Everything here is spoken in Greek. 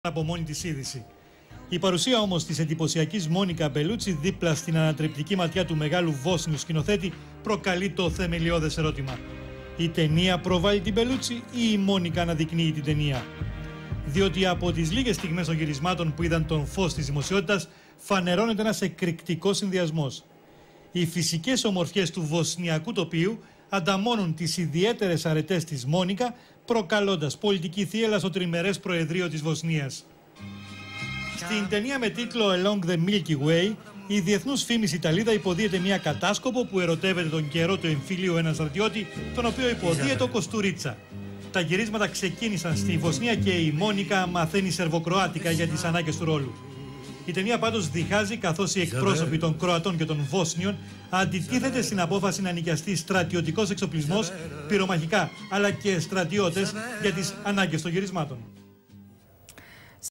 από μόνη της είδηση. Η παρουσία όμως της εντυπωσιακής Μόνικα Μπελούτσι δίπλα στην ανατρεπτική ματιά του μεγάλου Βόσνιου σκηνοθέτη προκαλεί το θεμελιώδες ερώτημα. Η ταινία προβάλλει την Μπελούτσι ή η Μόνικα αναδεικνύει την ταινία? Διότι από τις λίγες στιγμές των γυρισμάτων που είδαν τον φως της δημοσιότητας φανερώνεται ένας εκρηκτικός συνδυασμός. Οι φυσικές ομορφιές του βοσνιακού τοπίου ανταμώνουν τις ιδιαίτερες αρετές της Μόνικα, προκαλώντας πολιτική θύελλα στο τριμερές προεδρείο της Βοσνίας. Στην ταινία με τίτλο Along the Milky Way, η διεθνούς φήμης Ιταλίδα υποδίεται μια κατάσκοπο που ερωτεύεται τον καιρό του εμφυλίου έναν στρατιώτη, τον οποίο υποδίεται ο Κοστουρίτσα. Τα γυρίσματα ξεκίνησαν στη Βοσνία και η Μόνικα μαθαίνει σερβοκροάτικα για τις ανάγκες του ρόλου. Η ταινία πάντως διχάζει καθώς οι εκπρόσωποι των Κροατών και των Βόσνιων αντιτίθεται στην απόφαση να νοικιαστεί στρατιωτικός εξοπλισμός, πυρομαχικά αλλά και στρατιώτες για τις ανάγκες των γυρισμάτων.